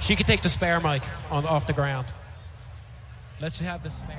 She can take the spare mic off the ground. Let's have the spare.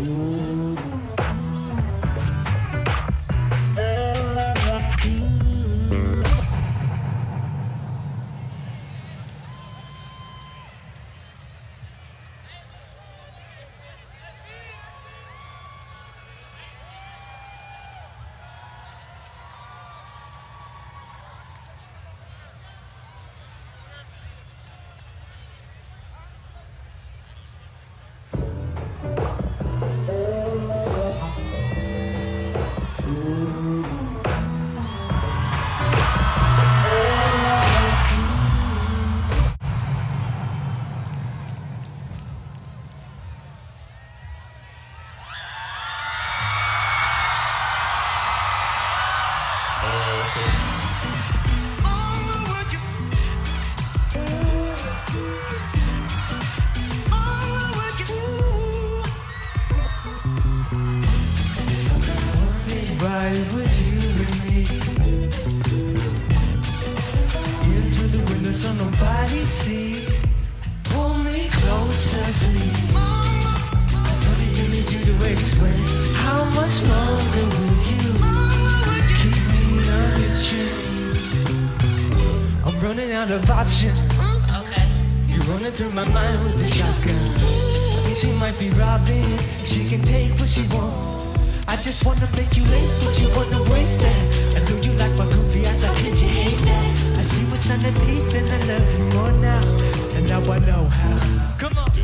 Of options. Okay. You're running through my mind with the shotgun. I think she might be robbing. She can take what she wants. I just wanna make you late, but you wanna waste that. I know you like my goofy eyes, I kid you hate that. I see what's underneath and I love you more now. And now I know how. Come on.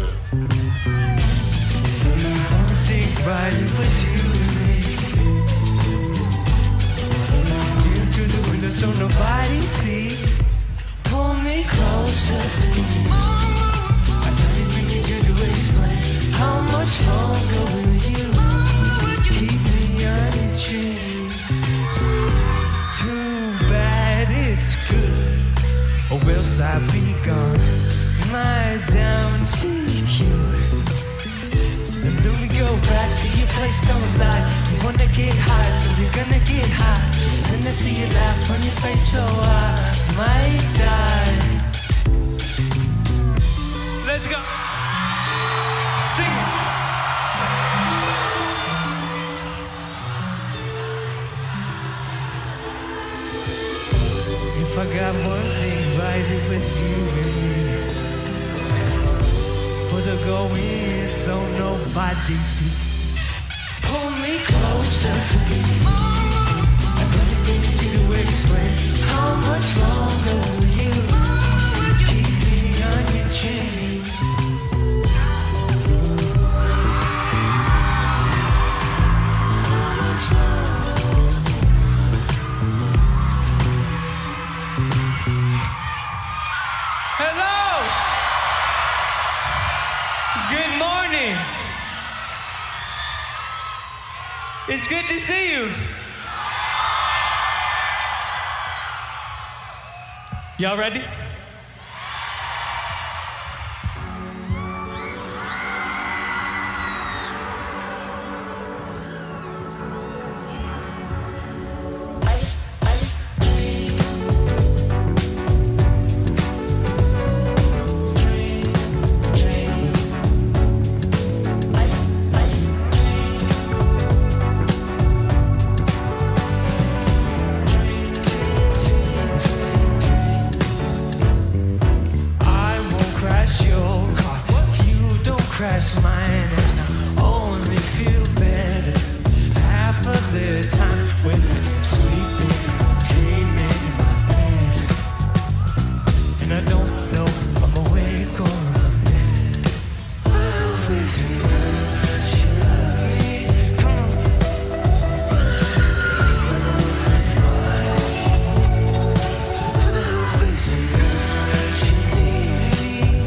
I think right it was you and me. Into the window so nobody sees. Pull me closer, please. I don't even need you to explain. How much longer will you keep me on a tree? Too bad it's good, or else I'd be gone. My down secure. And then we go back to your place, don't lie. You wanna get high, so you're gonna get high. And I see you laugh on your face, so I might die. Let's go. Sing it. If I got one thing right, it was you and me. For the going so nobody sees. Pull me closer, please. I really need you to explain. How much longer will you keep me on your chain? How much longer? Hello! Good morning! It's good to see you! Y'all ready? Crash mine and I only feel better half of the time when I'm sleeping, dreaming in my bed, and I don't know if I'm awake or I'm dead. I always remember she loved me. Come on. I always remember she needed me.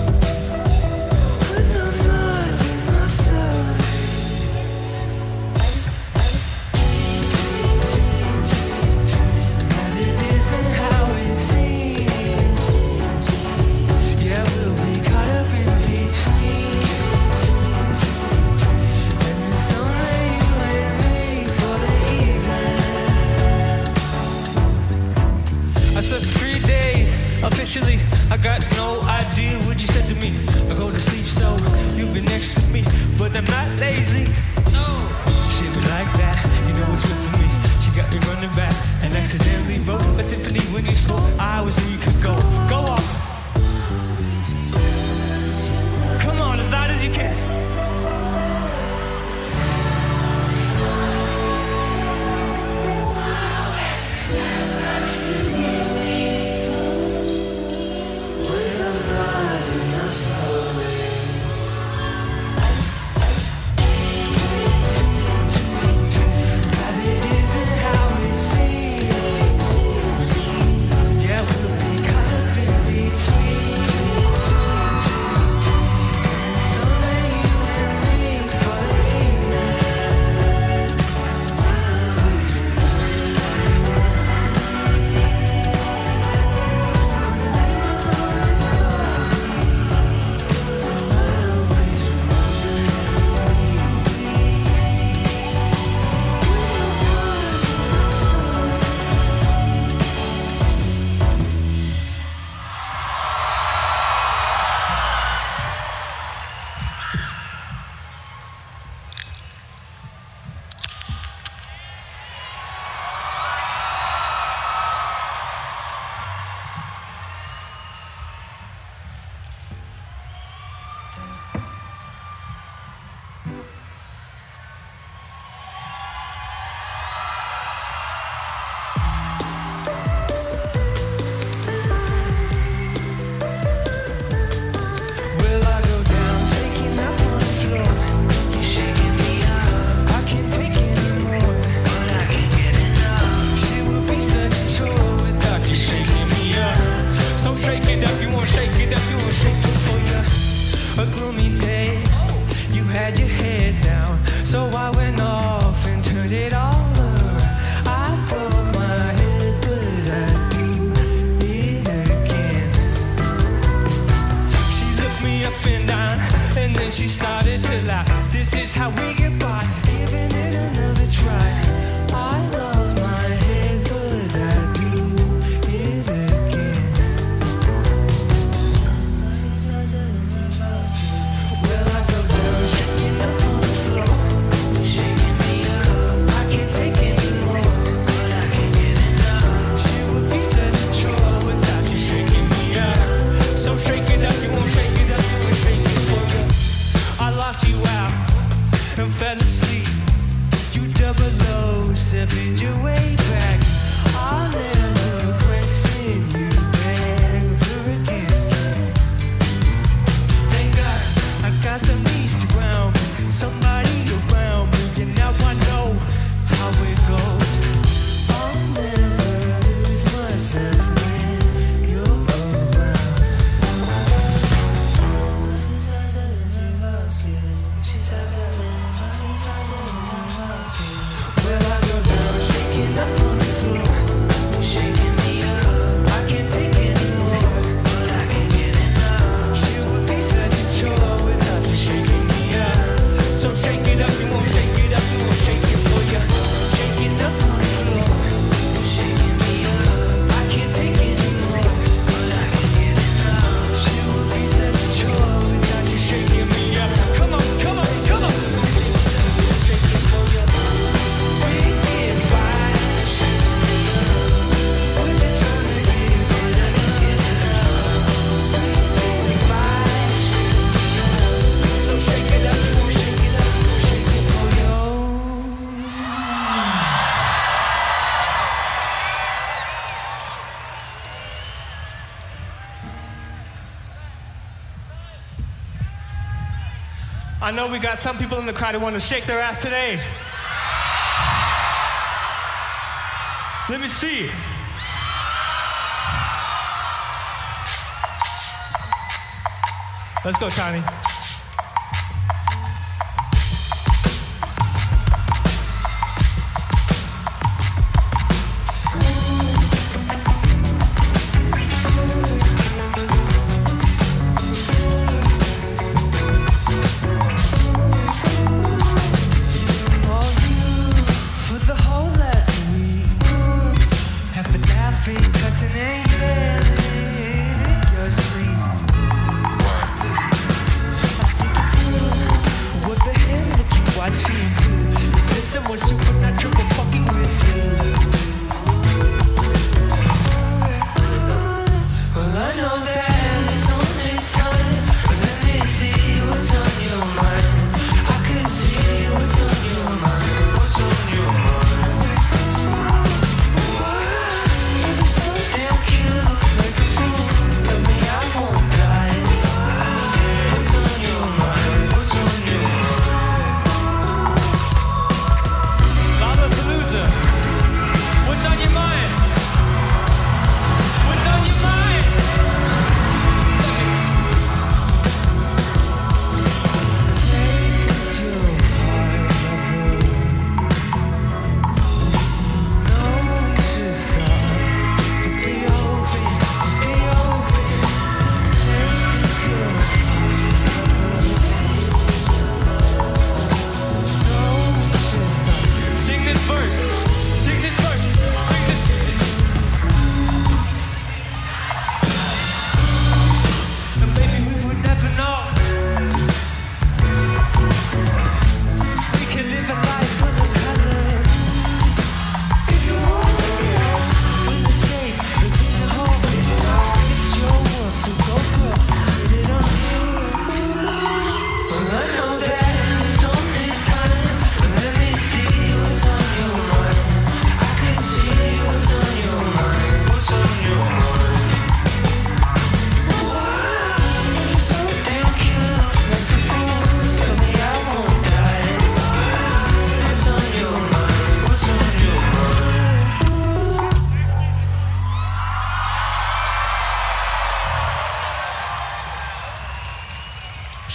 Officially, I got no idea what you said to me. I go to sleep so you've been next to me, but I'm not lazy. running back and accidentally wrote a symphony when you spoke. I was where you could go. Go off. Come on, as loud as you can. I know we got some people in the crowd who want to shake their ass today. Let me see. Let's go, Tiny.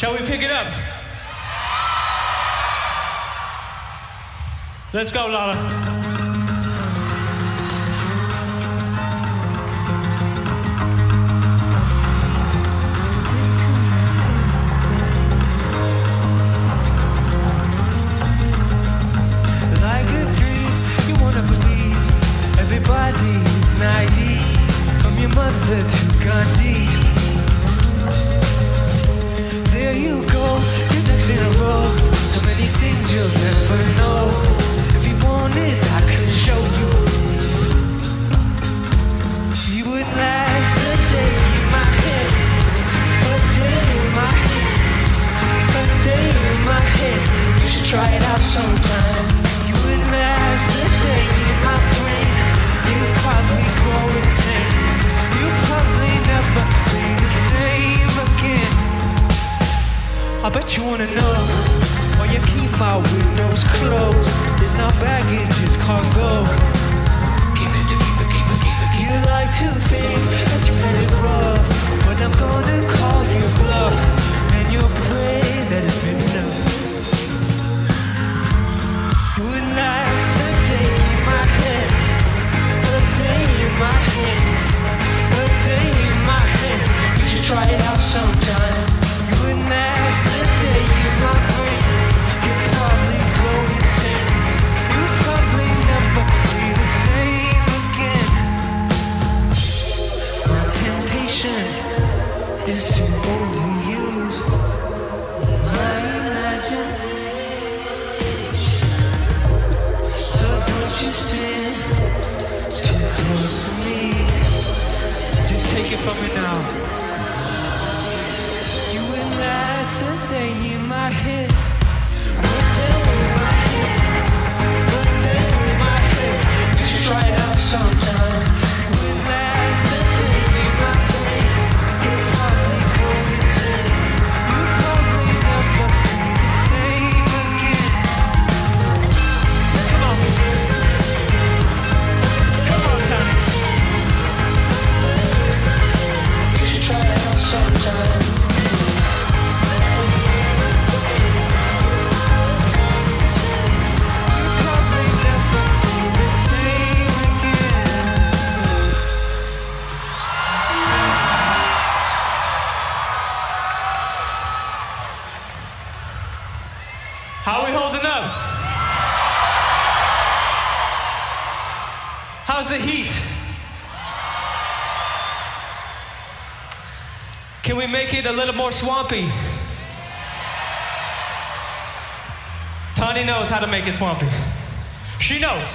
Shall we pick it up? Let's go, Lala. Everybody's naive, from your mother to Gandhi. There you go, you're next in a row. So many things you'll never know. If you wanted, I could show you. You would last a day in my head, a day in my head, a day in my head. You should try it out sometime. You would last a day in my brain. You'll probably go insane. You'll probably never be the same again. I bet you wanna know why you keep my windows closed. There's no baggage, it's cargo. Keep it. You like to think that you had it rough, but I'm gonna call you bluff, and you'll pray that it's been enough. You would last a day in my head, a day in my head, a day in my head. You should try it out sometime. You would last a day in my brain. You'll probably go insane. You'll probably never be the same again. My temptation is to overuse my imagination. So don't you stand too close to me. Just take it from me now. You will last a day in my head. A day in my head. A day in my head. You should try it out sometime. You will last a day in my brain. You'll probably go insane. You'll probably never be the same again. Come on. Come on, Tony. You should try it out sometime. You'll probably never be the same again. How are we holding up? How's the heat? Can we make it a little more swampy? Tani knows how to make it swampy. She knows.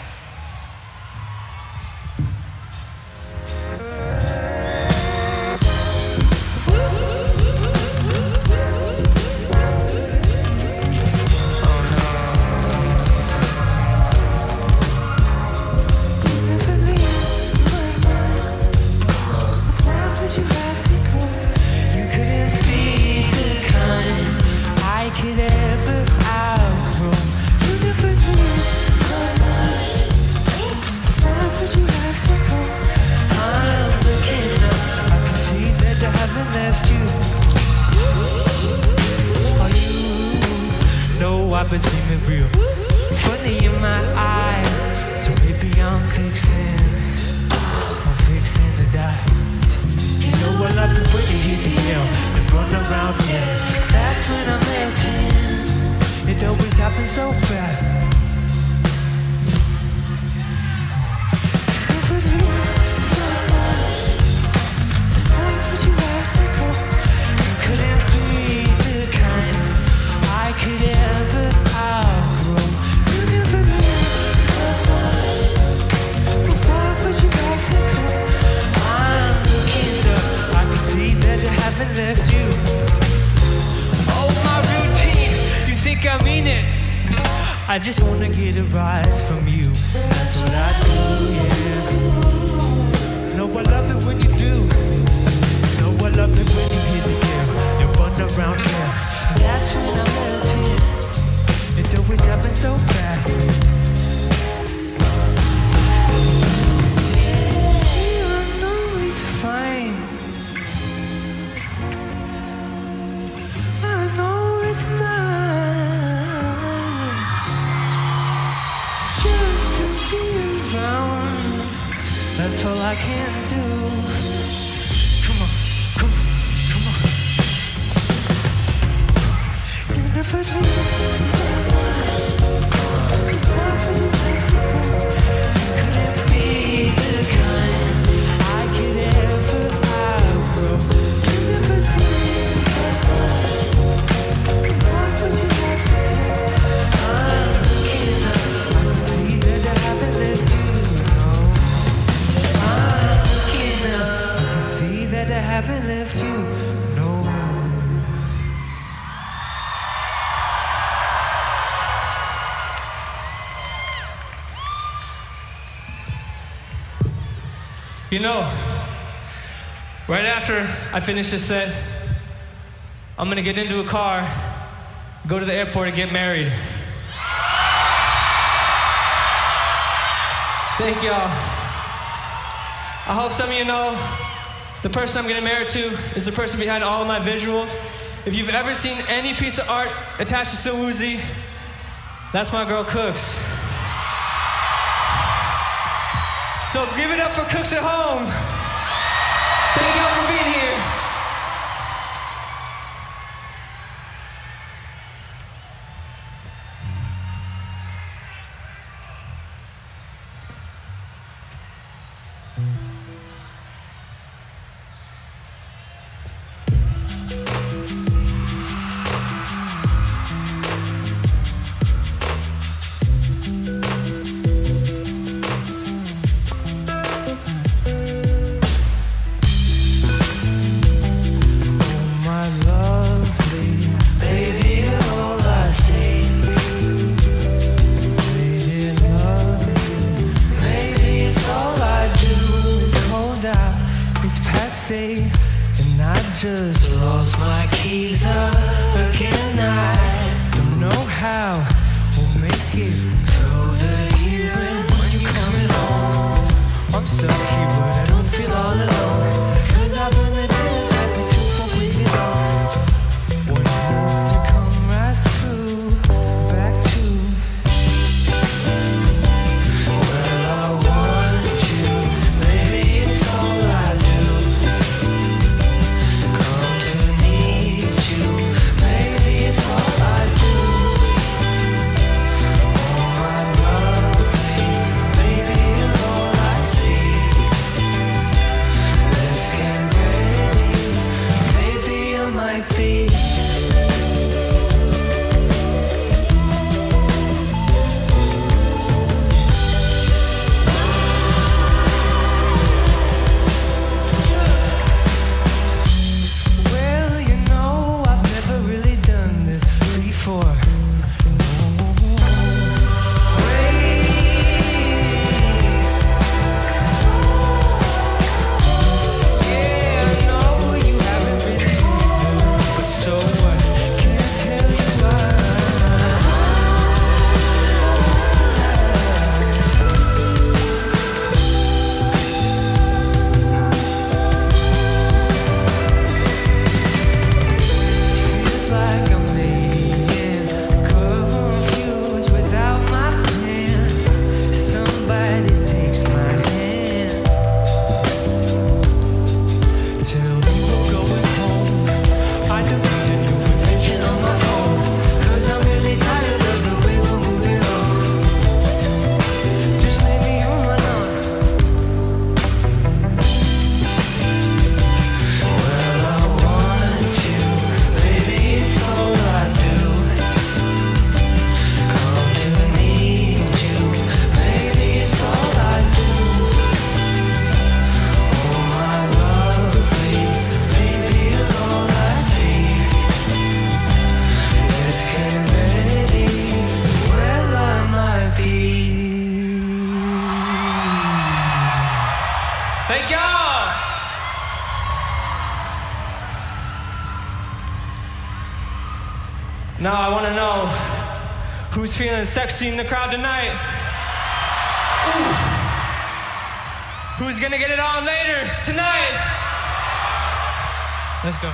You couldn't be the kind I could ever outgrow. You never knew my mind. Why would you have to go? I'm looking up. I can see that I haven't left you. Oh, you know I've been seeming real funny in my eyes. So maybe I'm fixing to die. You know I love the way you hit the yell and run around here. That's when I'm acting. It always happens so fast. Why would you have to go? You couldn't be the kind I could ever outgrow. You never knew. Why would you have to go? I'm looking up. I can see that I haven't left you. Oh, my routine. You think I mean it? I just wanna get a rise from you. That's what I do, yeah. No, I love it when you do. No, I love it when you hit the air. You run around here. That's when I'm melting. It always happens so fast. I know it's fine. I I can do. Come on, come on, come on. You never leave. Couldn't be the kind I could ever outgrow. You never leave. Why would you have to? I'm looking up. I see that I haven't left you. I haven't left you, no. You know, right after I finish this set, I'm gonna get into a car, go to the airport and get married. Thank y'all. I hope some of you know the person I'm getting married to is the person behind all of my visuals. If you've ever seen any piece of art attached to Still Woozy, that's my girl Cooks. So give it up for Cooks at home. Thank y'all for being here. And I just lost my keys again. I don't know how we'll make it through the year. And when you're coming home, I'm stuck here, but I don't feel all alone. 'Cause I've been the day I've been too completely wrong. Want you to come right through, back to. Well, I want you, baby, it's all I do. Thank y'all. Now I want to know who's feeling sexy in the crowd tonight. Ooh. Who's gonna get it on later tonight? Let's go.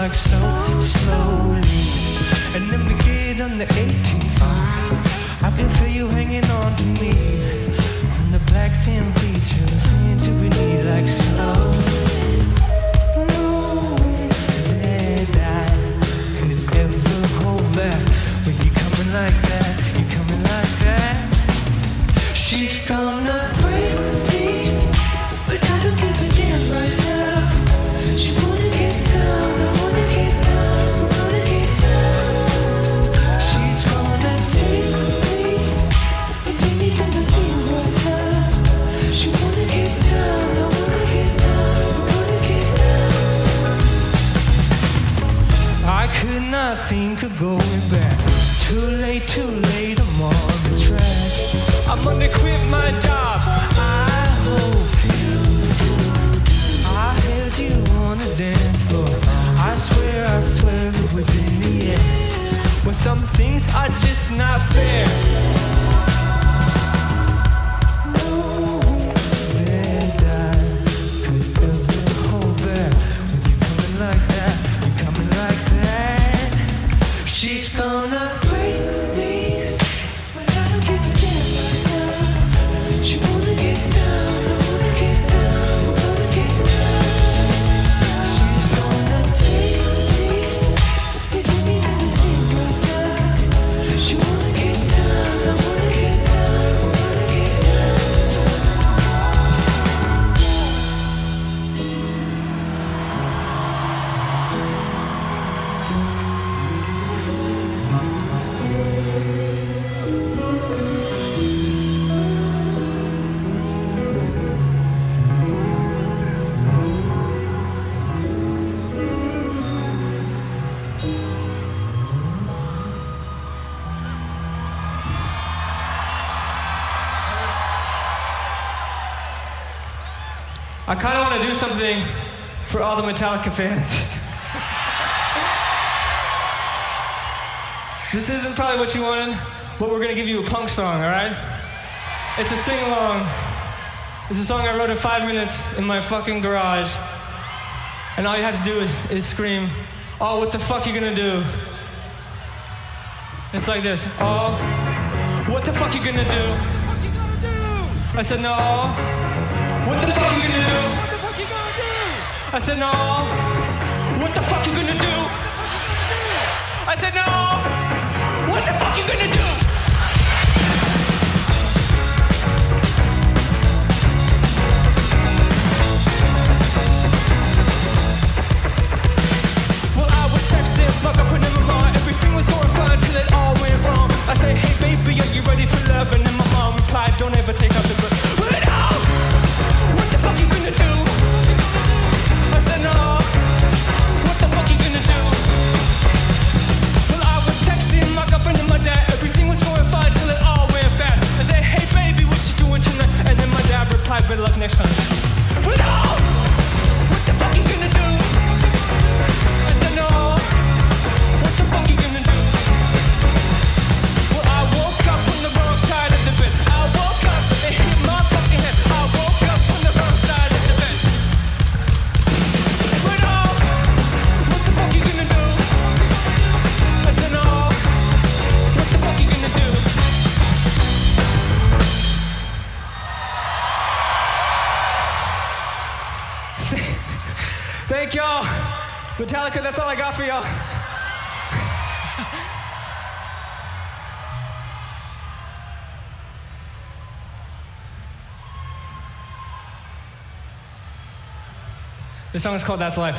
like so slowly. And then we get on the 85. I can feel you hanging on to me on the black sand beaches, saying to we need like slow. No way that I could ever hold back when you're coming like that. You're coming like that. She's gonna break me, but I don't give a damn right now. She wanna get down, I wanna get down, I wanna get down. She's gonna take me, it ain't even a thing right now. She wanna get down, I wanna get down, I wanna get down. I could not think of going back. Too late, I'm on the track. I'm gonna quit my job. I hope you do. I held you on the dance floor. I swear it was in the air. But some things are just not fair. No way that I could ever hold back when you're coming like that. You're coming like that. She's gonna break me, but I don't give a damn right now. She wanna get down, I wanna get down, I wanna get down. She's gonna take me, it ain't even a thing right now. She wanna get down, I wanna get down, I wanna get down. I kind of want to do something for all the Metallica fans. This isn't probably what you wanted, but we're going to give you a punk song, all right? It's a sing-along. It's a song I wrote in 5 minutes in my fucking garage. And all you have to do is scream, "Oh, what the fuck you gonna do?" It's like this. "Oh, what the fuck you gonna do?" I said, "No. What the fuck you gonna do?" I said, "No. What the fuck you gonna do?" I said, "No. What the fuck you gonna do?" Well, I was texting my girlfriend and my mom. Everything was going fine till it all went wrong. I said, "Hey baby, are you ready for love?" And then my mom replied, "Don't ever take off the book." What the fuck you gonna do? I said, "No. What the fuck you gonna do?" Well, I was texting my girlfriend and my dad. Everything was going fine till it all went bad. I said, "Hey baby, what you doing tonight?" And then my dad replied, "Better luck next time." Well, no. What the fuck you gonna do? I said, "No. What the fuck you gonna do?" Well, I woke up on the wrong side of the bed. I woke up and hit my fucking head. I woke up on the wrong side of the bed. But no, what the fuck you gonna do? I said, "No, what the fuck you gonna do?" Thank y'all. Metallica, that's all I got for y'all. This song is called That's Life.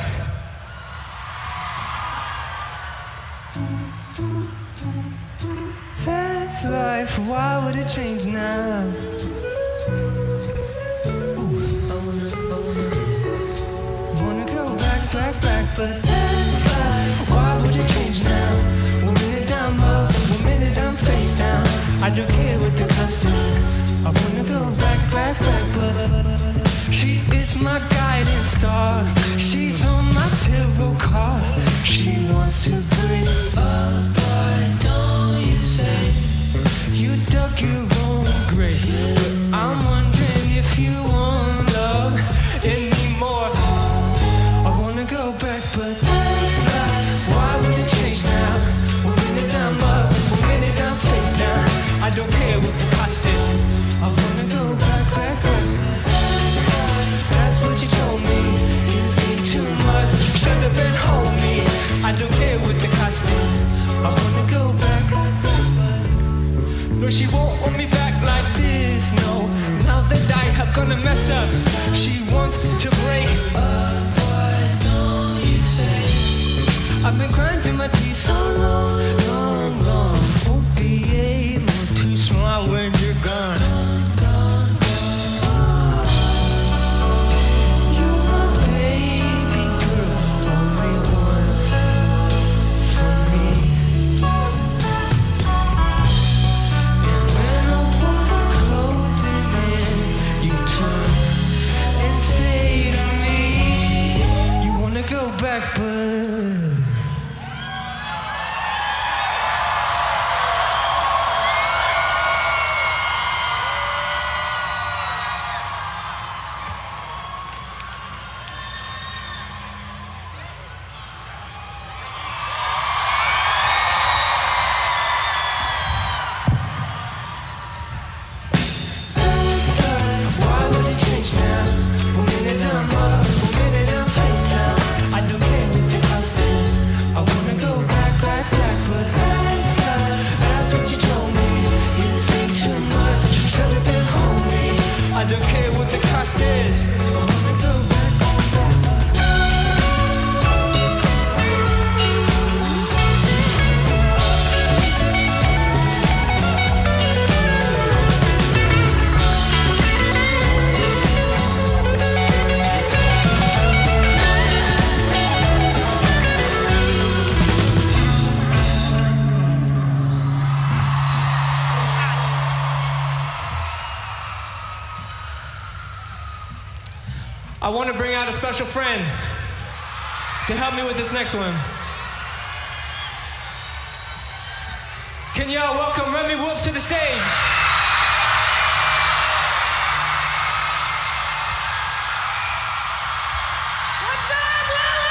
That's life, why would it change now? Wanna go back, but that's life, why would it change now? 1 minute I'm up, 1 minute I'm face down. I don't care what the custom is. I wanna go back, but she is my guiding star. She's on my tarot card. She wants to break up, why don't you say you dug your own grave? But I'm wondering if you want love anymore. I wanna go back, but that's life. with the costumes. I wanna go back. No, she won't want me back like this, no. Now that I have gone and messed up, she wants to break up. What don't you say? I've been crying through my teeth so long, long, long. Won't be able to smile when you're gone. You're my baby girl, only one for me. And when the walls are closing in, you turn and say to me, you wanna go back, but I want to bring out a special friend to help me with this next one. Can y'all welcome Remy Wolf to the stage? What's up, Lala?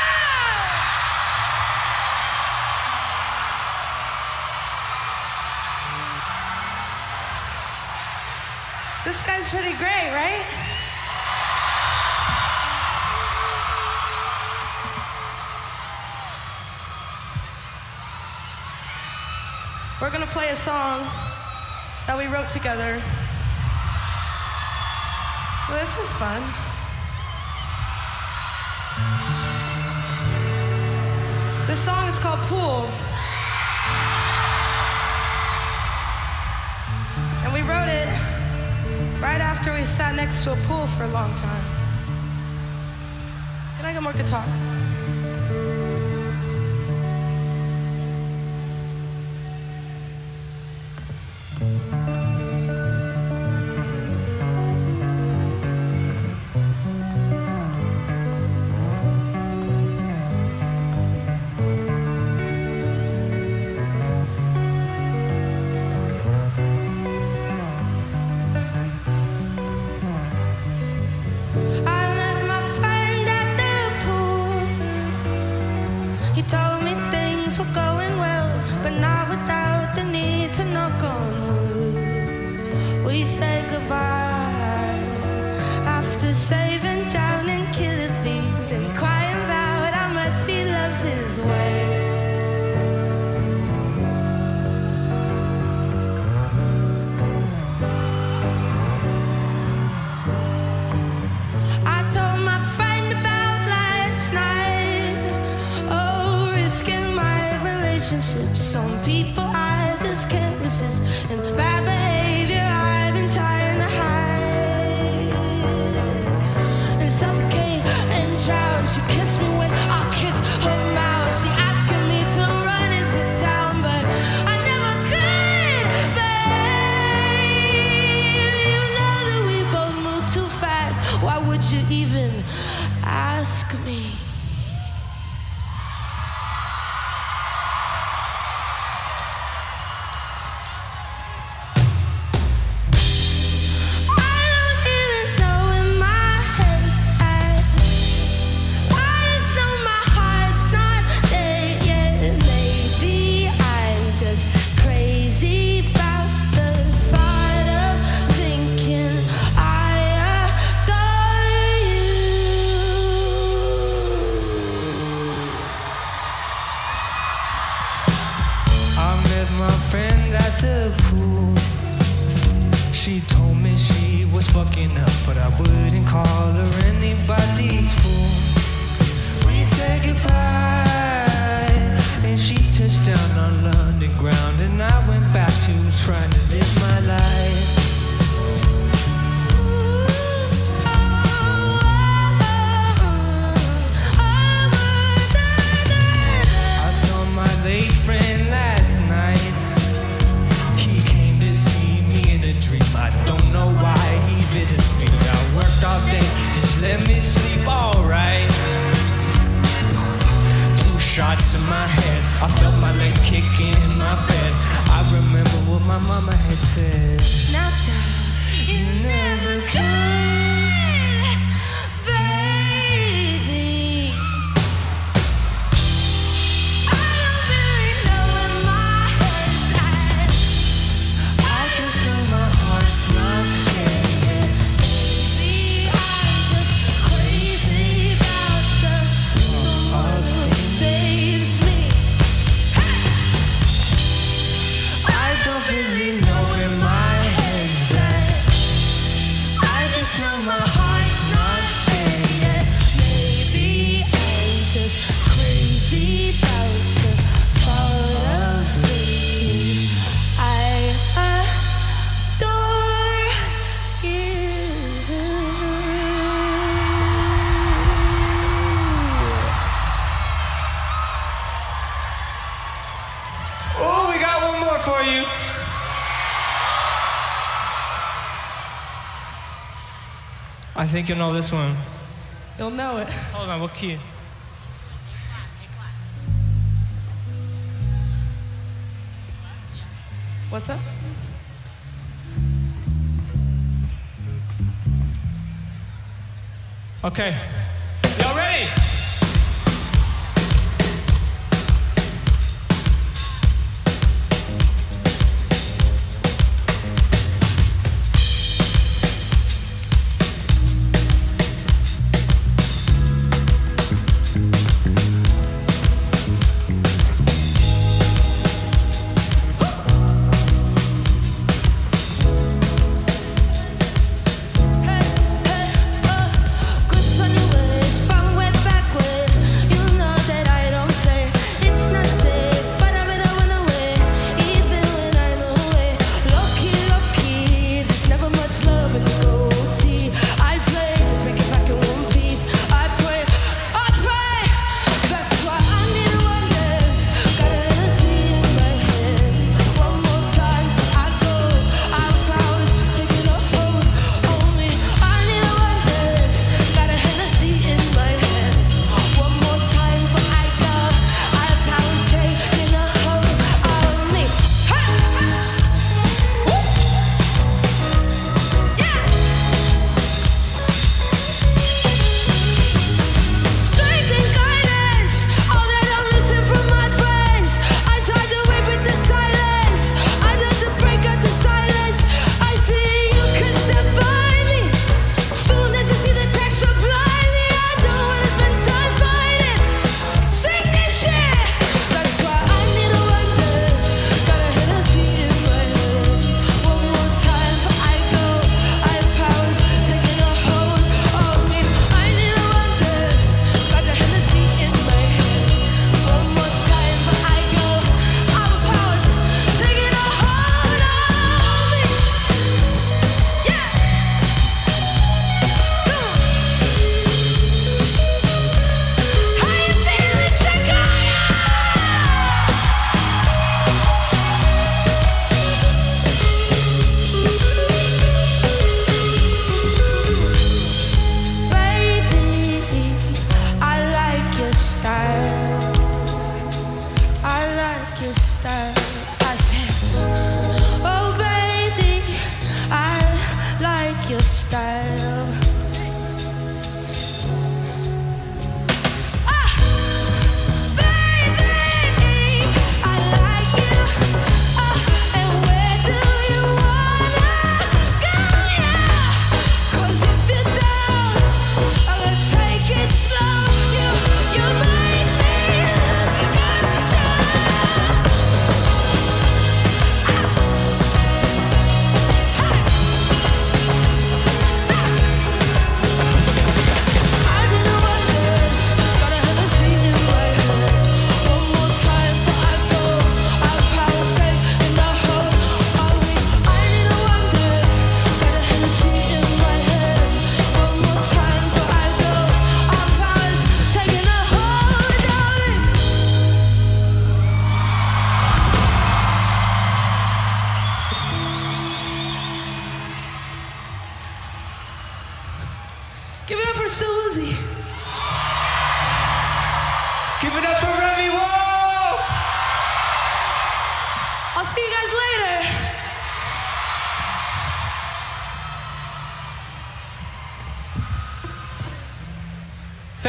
This guy's pretty great, right? We're gonna play a song that we wrote together. Well, this is fun. This song is called Pool. And we wrote it right after we sat next to a pool for a long time. Can I get more guitar? Some people I just can't resist, and bad behavior I've been trying to hide and suffocate and drown. She kissed me when I kissed her mouth. She asking me to run into town, but I never could, babe. You know that we both move too fast. Why would you even ask me? my friend at the pool. She told me she was fucking up, but I wouldn't call her anybody's fool. We said goodbye, and she touched down on London ground, and I went back to trying to live my life. I saw my late friend last night. He came to see me in a dream. I don't know why he visits me. I worked all day, just let me sleep alright. Shots in my head, I felt my legs kicking in my bed. I remember what my mama had said. Now, child, you never could, baby. I don't really know where my head's at. I just know my heart's not here. Baby, I'm just crazy about the someone who saves me. I don't really know where my head's at. I just know my heart's not there yet. Maybe I'm just crazy about the thought of thinking I adore you. Oh, we got one more for you. I think you'll know this one. You'll know it. Hold on, what key? What's up? Okay. Y'all ready? Good on your ways, from way back when. You know that I don't play. It's not safe, but I better run away, even when I'm away. Low key, there's never much love in the goatee. I play to pick it back in one piece. I pray. That's why I need wonders. Got a Hennessy in my hand. One more time before I go. I've found taking a hold on me. I need wonders. Got a Hennessy in my hand. One more time before I go. I've found taking a hold on me. Strength and guidance, all that I'm missing from my friends. I tried to wait with the silence. I had to break up the silence. I see you can stand by me. Soon as you see the text, reply me. I don't wanna spend time fighting. Sing this shit. That's why I need a wonders. Got a Hennessy in my hand. One more time before I go. I have powers taking a hold on me. I need a wonders. Got a Hennessy in my hand. One more time before I go. I was powers taking a hold on me. Yeah. Come on. How you feeling, Chicago? Baby, I like your style. I like your style. I said, oh baby, I like your style. Baby, I like you. And where do you wanna go? Yeah. 'Cause if you're down, I'm gonna take it slow. You make me lose control.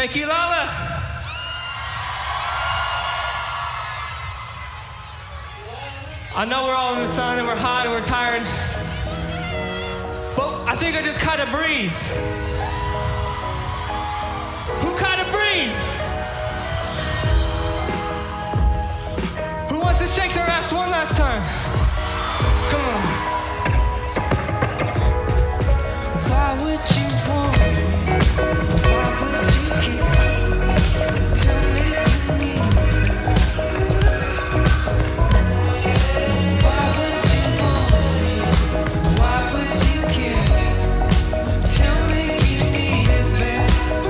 Thank you, Lala. I know we're all in the sun and we're hot and we're tired, but I think I just caught a breeze. Who caught a breeze? Who wants to shake their ass one last time? Come on. Why would you want me? Why would you keep me? Tell me you need me. Why would you want me? Why would you care? Tell me you need it back.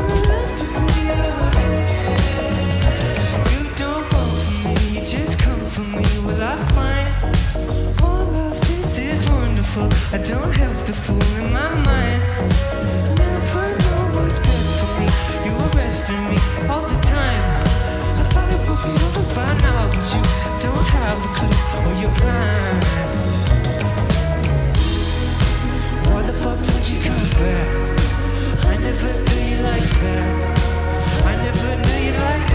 You don't want for me, you just come for me. Will I find all of this is wonderful? I don't have the fool in my mind. I never know what's best for me. You arrested me all the time. I thought it would be over by now, but you don't have a clue or you're blind. Why the fuck would you come back? I never knew you like that. I never knew you like.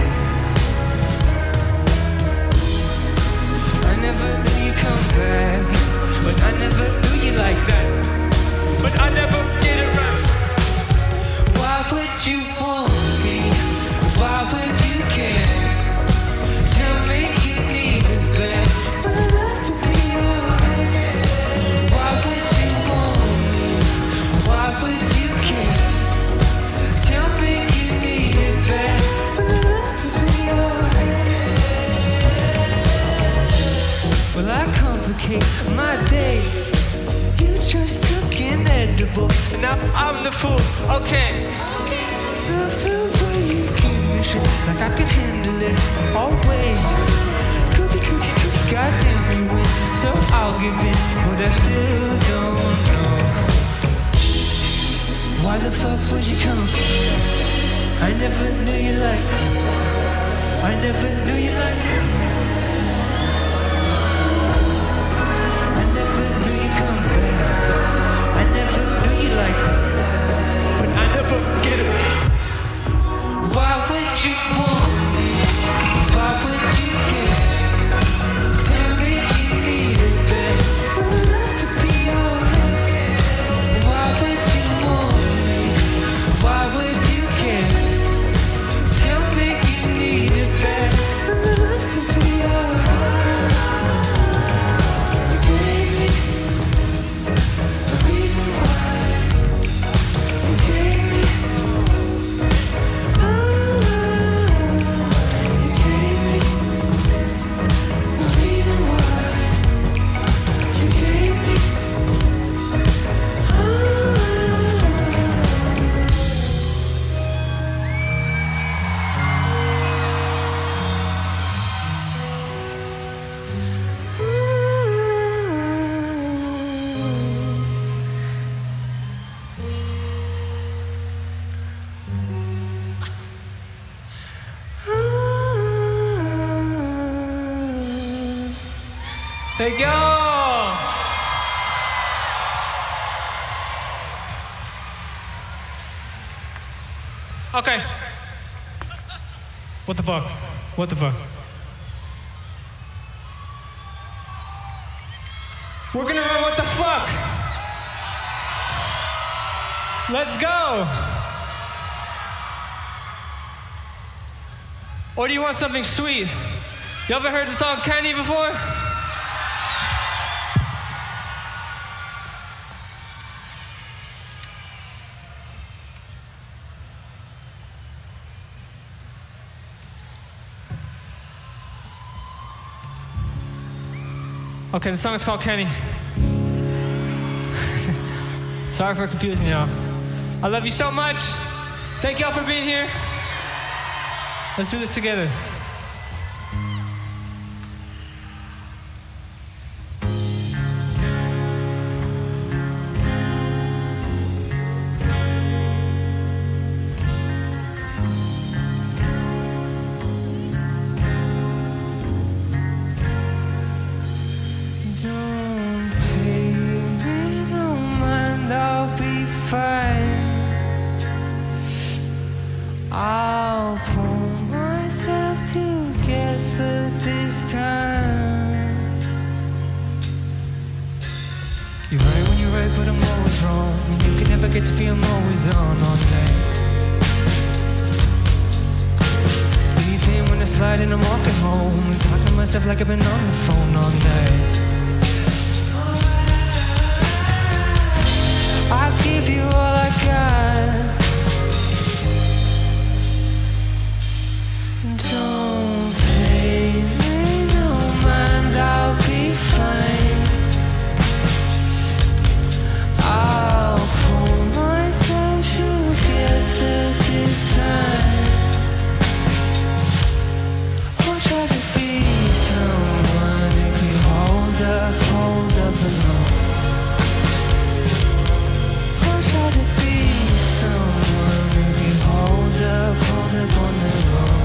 I never knew you come back, but I never knew you like that. But I never get it right. Why would you want me? Why would you care? Tell me you need it back, but I'd love to be alright. Why would you want me? Why would you care? Tell me you need it back, but I'd love to be alright. Well, I complicate my day. You just took an edible, and now I'm the fool. Okay. Love the way you give me shit, like I can handle it always. Cookie, cookie, cookie, goddamn you win, so I'll give in, but I still don't know. Why the fuck would you come? I never knew you like. I never knew you like. I never knew you like that, but I never get it. Why would you want me? Why would you care? Tell me you need it back, but I'd love to be alright. Why would you want me? Why would you care? Tell me you need it back, but I'd love to be alright. You gave me a reason why. You gave me, you gave me a reason why. You gave me, There you go. Okay. What the fuck? What the fuck? We're gonna run what the fuck. Let's go. Or do you want something sweet? You ever heard the song Candy before? Okay, the song is called Kenny. Sorry for confusing y'all. I love you so much. Thank y'all for being here. Let's do this together. Don't pay me no mind, I'll be fine. get to feel I'm always on all day. Leaving when I slide and I'm walking home and talking to myself like I've been on the phone all day. I'll give you all I got. Don't pay me no mind, I'll be fine. I'll pull myself together this time. I'll try to be someone who can hold up alone. I'll try to be someone who can hold up on their own.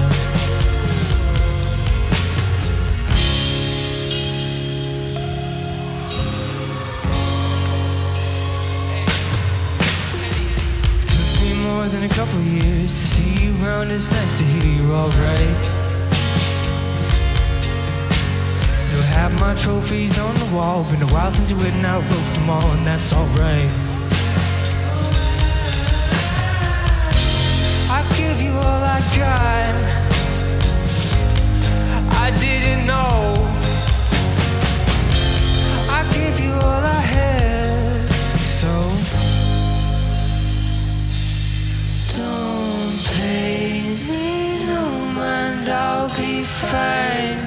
More than a couple years to see you around. It's nice to hear you're alright. Still have my trophies on the wall. Been a while since you went and I wrote them all, and that's alright. I give you all I got. I didn't know. I give you all I had. So don't pay me no mind, I'll be fine.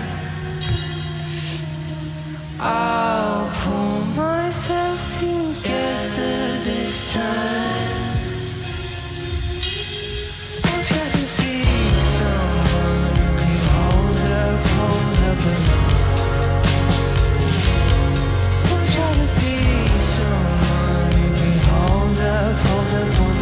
I'll pull myself together this time. I'll try to be someone who can hold up alone. I'll try to be someone who can hold up on their own.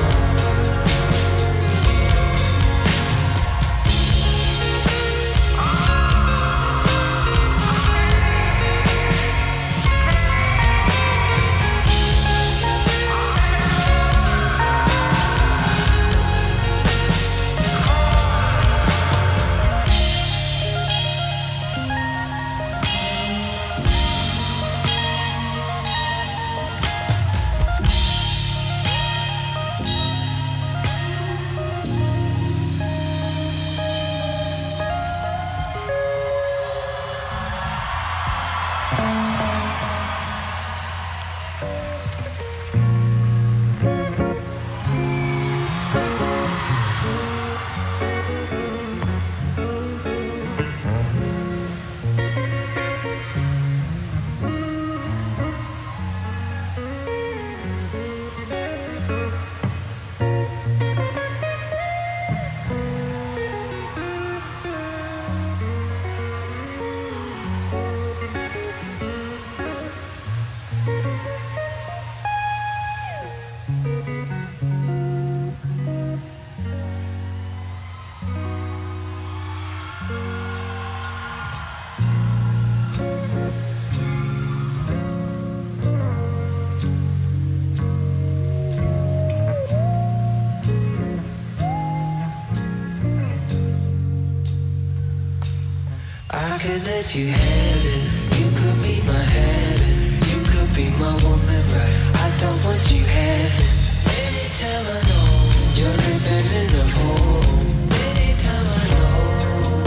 I could let you have it. You could be my heaven. You could be my woman, right? I don't want you having. Anytime I know you're living in the home. Anytime I know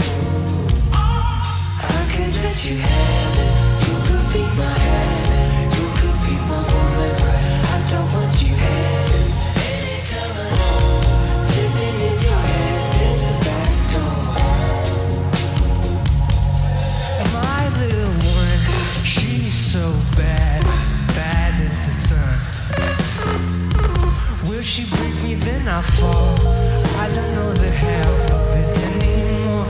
I could let you have it. You could be my heaven. You could be my woman, right? I don't want you having. Anytime I know living in your head, there's a back door. My little one, she's so bad, bad as the sun. Will she break me, then I fall? I don't know the half of it anymore.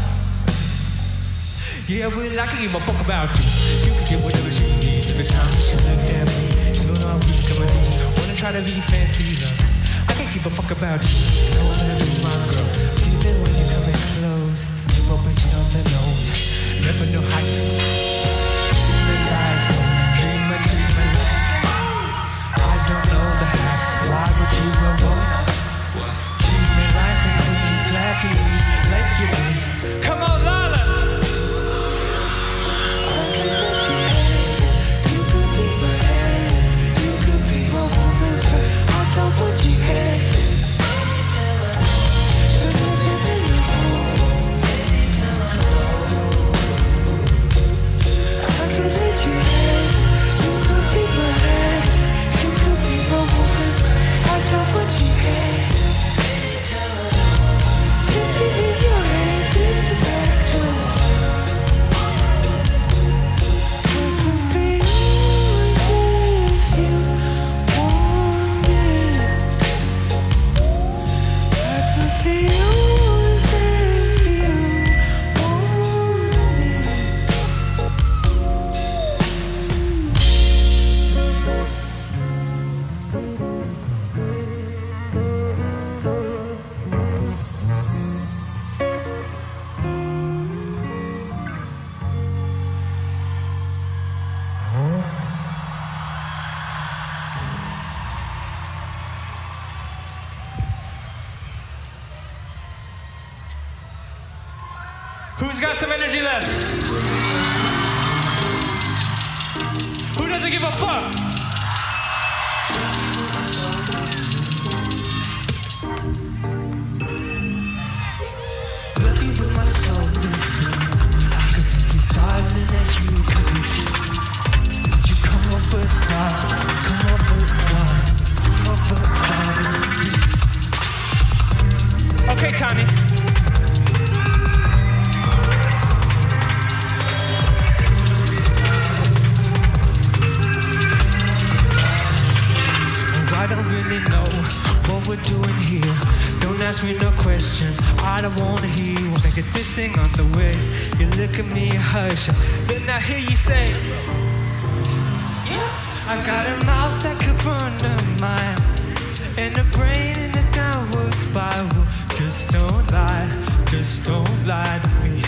Yeah, well, I can give a fuck about you. You can get whatever she needs every time she look at me. You don't know how we coming in. Wanna try to be fancy, though. I can't give a fuck about you. I wanna be my girl. Feel it when you're coming close. You open shit on the nose. Never know how you live the life. Dream my life. I don't know the half. Why would you go on? Treat me like a queen, slap you, slap you. Come on, Lala! I could let you have it. You could be my head. You could be my woman. Who's got some energy left? Who doesn't give a fuck? Love you with my soul. I could be darling that you could be too. Would you come over, darling? Come over, darling. Come over, darling. Okay, Tani. I don't really know what we're doing here. Don't ask me no questions, I don't wanna hear you. Wanna get this thing on the way. You look at me, hush, then I hear you say, I got a mouth that could run a mile, and a brain in a downward spiral. Just don't lie to me.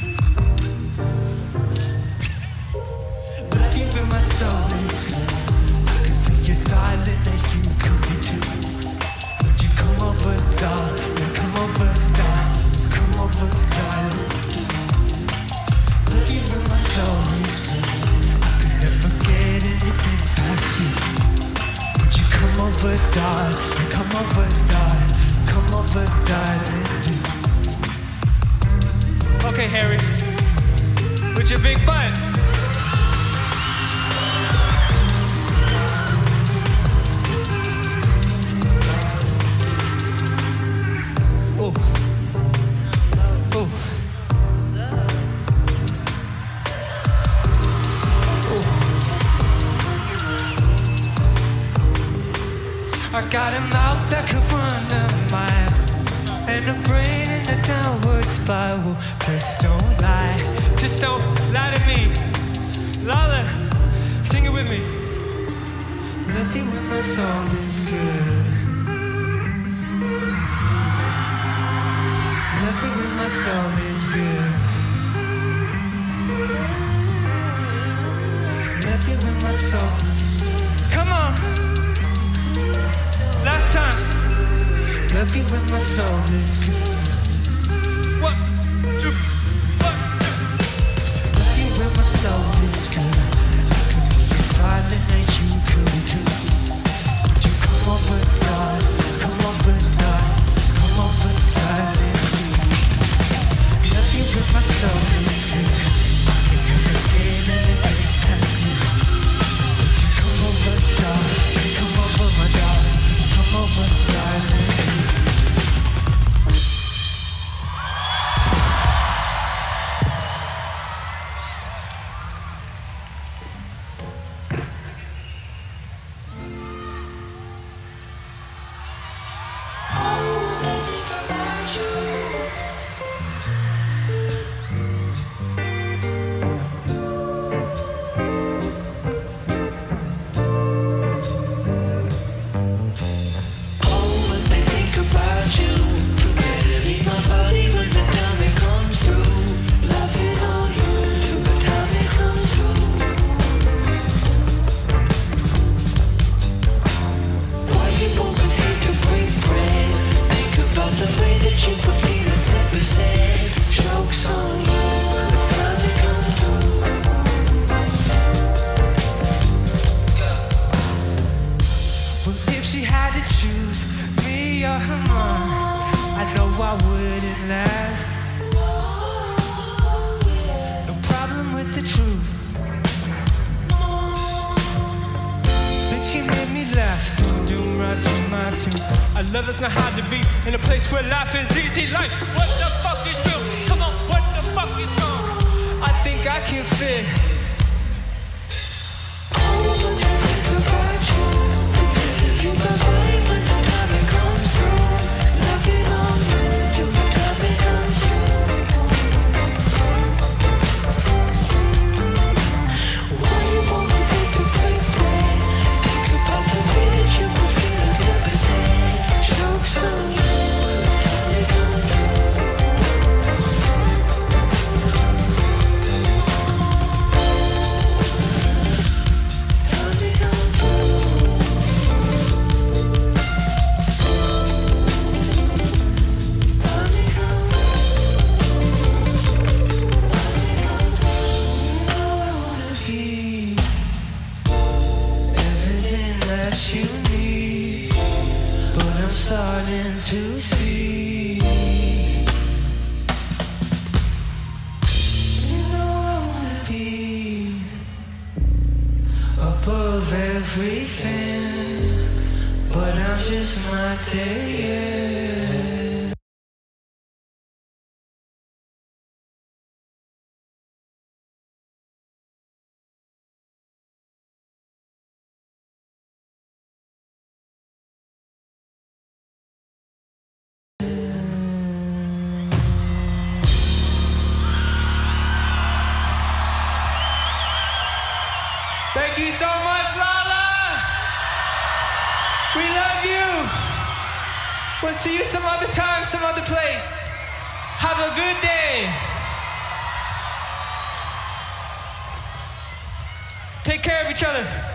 Love you with my soul is good. I could be your darling that you could be too. Would you come over, darling? Come over, darling. Come over, darling. Love you with my soul is good. I could never get anything past you. Would you come over, darling? Come over, darling. Come over, darling. Okay, Harry. With your big butt. Oh. Oh. I got a mouth that could run a mile, and a brain in a downward spiral. Just don't lie. Just don't lie to me. Lala, sing it with me. Love you when my soul is good. Love you when my soul is good. Love you when my soul is good. Come on. Last time. Love you when my soul is good. 1, 2, 1, 2. Love you when my soul is good. I could be your darling that you could too. Would you come over, darling? Come over, darling. Come over, darling. Love you when my soul is good. I can never get anything past you. Would you come over, darling? Come over, my darling. Come over, darling. Love is not hard to be in a place where life is easy. Like, what the fuck is real? Come on, what the fuck is wrong? I think I can fit. to see. You know I wanna be above everything, but I'm just not there yet. Thank you so much, Lala. We love you. We'll see you some other time, some other place. Have a good day. Take care of each other.